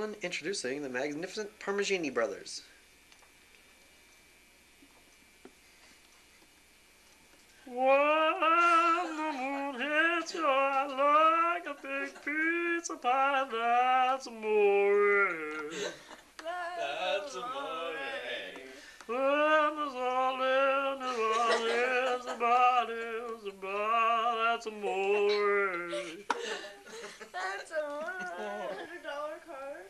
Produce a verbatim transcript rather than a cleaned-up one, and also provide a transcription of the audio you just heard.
everyone, introducing the magnificent Parmigiani brothers. When the moon hits your eye like a big pizza pie, that's amore. That's amore. When there's all in the body, the body, the body, that's amore.